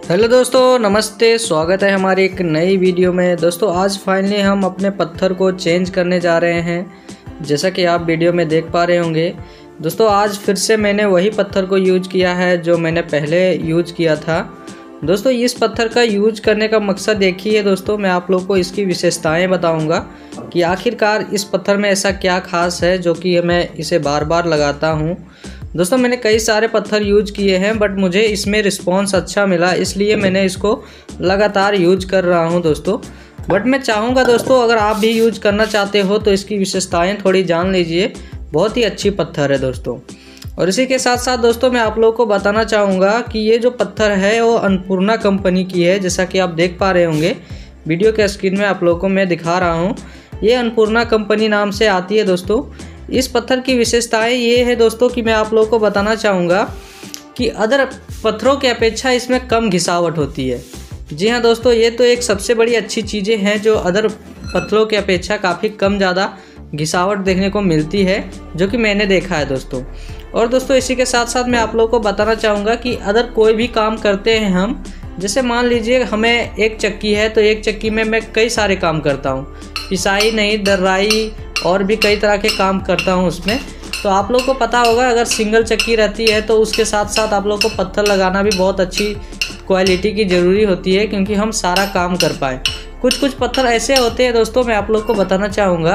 Hello दोस्तों, नमस्ते। स्वागत है हमारी एक नई वीडियो में। दोस्तों आज फाइनली हम अपने पत्थर को चेंज करने जा रहे हैं, जैसा कि आप वीडियो में देख पा रहे होंगे। दोस्तों आज फिर से मैंने वही पत्थर को यूज किया है जो मैंने पहले यूज किया था। दोस्तों इस पत्थर का यूज करने का मकसद देखिए दोस्तों, मैं आप लोगों को इसकी विशेषताएं बताऊंगा कि आखिरकार इस पत्थर में ऐसा क्या खास है जो कि मैं इसे बार बार लगाता हूं। दोस्तों मैंने कई सारे पत्थर यूज किए हैं बट मुझे इसमें रिस्पॉन्स अच्छा मिला, इसलिए मैंने इसको लगातार यूज कर रहा हूं दोस्तों। बट मैं चाहूँगा दोस्तों अगर आप भी यूज करना चाहते हो तो इसकी विशेषताएं थोड़ी जान लीजिए। बहुत ही अच्छी पत्थर है दोस्तों। और इसी के साथ साथ दोस्तों मैं आप लोगों को बताना चाहूँगा कि ये जो पत्थर है वो अन्नपूर्णा कंपनी की है, जैसा कि आप देख पा रहे होंगे वीडियो के स्क्रीन में आप लोगों को मैं दिखा रहा हूँ। ये अन्नपूर्णा कंपनी नाम से आती है दोस्तों। इस पत्थर की विशेषताएं ये है दोस्तों कि मैं आप लोगों को बताना चाहूँगा कि अदर पत्थरों की अपेक्षा इसमें कम घिसावट होती है। जी हाँ दोस्तों, ये तो एक सबसे बड़ी अच्छी चीज़ें हैं जो अदर पत्थरों की अपेक्षा काफ़ी कम ज़्यादा घिसावट देखने को मिलती है, जो कि मैंने देखा है दोस्तों। और दोस्तों इसी के साथ साथ मैं आप लोगों को बताना चाहूँगा कि अदर कोई भी काम करते हैं हम, जैसे मान लीजिए हमें एक चक्की है तो एक चक्की में मैं कई सारे काम करता हूँ, पिसाई नहीं दर्राई और भी कई तरह के काम करता हूँ उसमें। तो आप लोग को पता होगा अगर सिंगल चक्की रहती है तो उसके साथ साथ आप लोग को पत्थर लगाना भी बहुत अच्छी क्वालिटी की ज़रूरी होती है, क्योंकि हम सारा काम कर पाएँ। कुछ पत्थर ऐसे होते हैं दोस्तों, मैं आप लोग को बताना चाहूँगा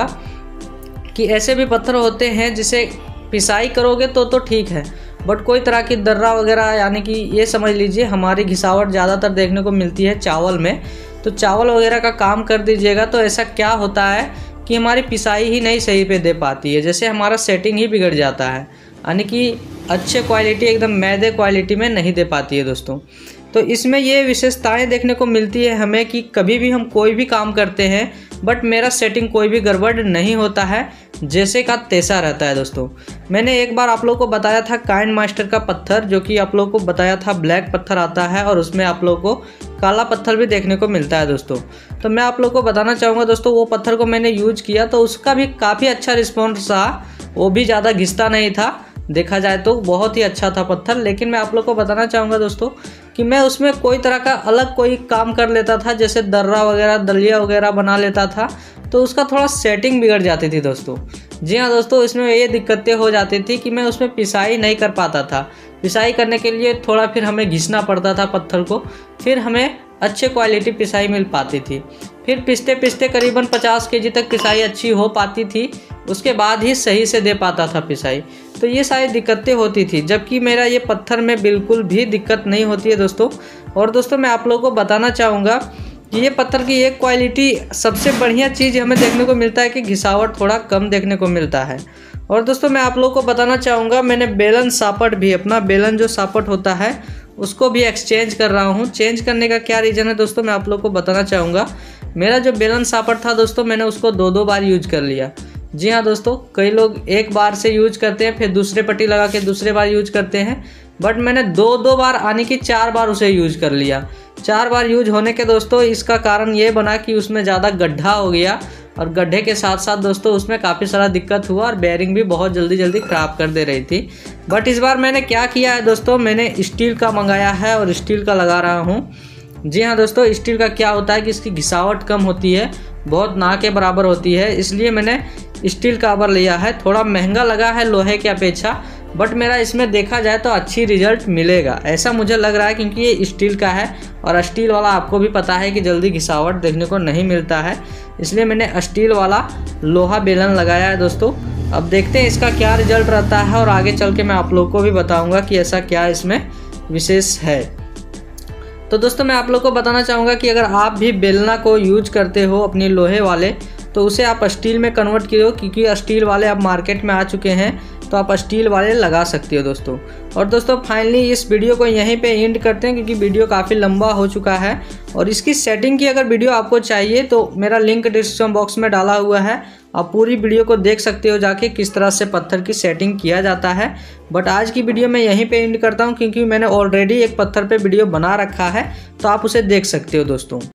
कि ऐसे भी पत्थर होते हैं जिसे पिसाई करोगे तो ठीक है, बट कोई तरह की दर्रा वगैरह, यानी कि ये समझ लीजिए हमारी घिसावट ज़्यादातर देखने को मिलती है चावल में। तो चावल वगैरह का काम कर दीजिएगा तो ऐसा क्या होता है कि हमारी पिसाई ही नहीं सही पे दे पाती है, जैसे हमारा सेटिंग ही बिगड़ जाता है, यानी कि अच्छे क्वालिटी एकदम मैदे क्वालिटी में नहीं दे पाती है दोस्तों। तो इसमें ये विशेषताएं देखने को मिलती है हमें कि कभी भी हम कोई भी काम करते हैं बट मेरा सेटिंग कोई भी गड़बड़ नहीं होता है, जैसे का तैसा रहता है दोस्तों। मैंने एक बार आप लोगों को बताया था काइंड मास्टर का पत्थर, जो कि आप लोगों को बताया था ब्लैक पत्थर आता है और उसमें आप लोगों को काला पत्थर भी देखने को मिलता है दोस्तों। तो मैं आप लोगों को बताना चाहूँगा दोस्तों, वो पत्थर को मैंने यूज किया तो उसका भी काफ़ी अच्छा रिस्पॉन्स रहा। वो भी ज़्यादा घिसता नहीं था, देखा जाए तो बहुत ही अच्छा था पत्थर। लेकिन मैं आप लोग को बताना चाहूँगा दोस्तों कि मैं उसमें कोई तरह का अलग कोई काम कर लेता था, जैसे दर्रा वगैरह दलिया वगैरह बना लेता था, तो उसका थोड़ा सेटिंग बिगड़ जाती थी दोस्तों। जी हाँ दोस्तों, इसमें ये दिक्कतें हो जाती थी कि मैं उसमें पिसाई नहीं कर पाता था। पिसाई करने के लिए थोड़ा फिर हमें घिसना पड़ता था पत्थर को, फिर हमें अच्छे क्वालिटी पिसाई मिल पाती थी। फिर पिसते पिसते करीबन 50 केजी तक पिसाई अच्छी हो पाती थी, उसके बाद ही सही से दे पाता था पिसाई। तो ये सारी दिक्कतें होती थी, जबकि मेरा ये पत्थर में बिल्कुल भी दिक्कत नहीं होती है दोस्तों। और दोस्तों मैं आप लोगों को बताना चाहूँगा कि ये पत्थर की एक क्वालिटी सबसे बढ़िया चीज़ हमें देखने को मिलता है कि घिसावट थोड़ा कम देखने को मिलता है। और दोस्तों मैं आप लोगों को बताना चाहूँगा, मैंने बेलन सापट भी, अपना बेलन जो सापट होता है उसको भी एक्सचेंज कर रहा हूँ। चेंज करने का क्या रीज़न है दोस्तों, मैं आप लोग को बताना चाहूँगा। मेरा जो बेलन सापट था दोस्तों, मैंने उसको दो बार यूज कर लिया। जी हाँ दोस्तों, कई लोग एक बार से यूज करते हैं फिर दूसरे पट्टी लगा के दूसरे बार यूज करते हैं, बट मैंने दो बार आने की 4 बार उसे यूज कर लिया। 4 बार यूज होने के दोस्तों इसका कारण ये बना कि उसमें ज़्यादा गड्ढा हो गया, और गड्ढे के साथ साथ दोस्तों उसमें काफ़ी सारा दिक्कत हुआ और बेयरिंग भी बहुत जल्दी ख़राब कर दे रही थी। बट इस बार मैंने क्या किया है दोस्तों, मैंने स्टील का मंगाया है और स्टील का लगा रहा हूँ। जी हाँ दोस्तों, स्टील का क्या होता है कि इसकी घिसावट कम होती है, बहुत ना के बराबर होती है, इसलिए मैंने स्टील का अबर लिया है। थोड़ा महंगा लगा है लोहे की अपेक्षा, बट मेरा इसमें देखा जाए तो अच्छी रिजल्ट मिलेगा ऐसा मुझे लग रहा है, क्योंकि ये स्टील का है और स्टील वाला आपको भी पता है कि जल्दी घिसावट देखने को नहीं मिलता है, इसलिए मैंने स्टील वाला लोहा बेलन लगाया है दोस्तों। अब देखते हैं इसका क्या रिजल्ट रहता है और आगे चल के मैं आप लोग को भी बताऊँगा कि ऐसा क्या इसमें विशेष है। तो दोस्तों मैं आप लोग को बताना चाहूँगा कि अगर आप भी बेलना को यूज करते हो अपने लोहे वाले, तो उसे आप स्टील में कन्वर्ट करो, क्योंकि स्टील वाले अब मार्केट में आ चुके हैं, तो आप स्टील वाले लगा सकते हो दोस्तों। और दोस्तों फाइनली इस वीडियो को यहीं पे एंड करते हैं, क्योंकि वीडियो काफ़ी लंबा हो चुका है। और इसकी सेटिंग की अगर वीडियो आपको चाहिए तो मेरा लिंक डिस्क्रिप्शन बॉक्स में डाला हुआ है, आप पूरी वीडियो को देख सकते हो जाके किस तरह से पत्थर की सेटिंग किया जाता है। बट आज की वीडियो मैं यहीं पे एंड करता हूँ, क्योंकि मैंने ऑलरेडी एक पत्थर पे वीडियो बना रखा है, तो आप उसे देख सकते हो दोस्तों।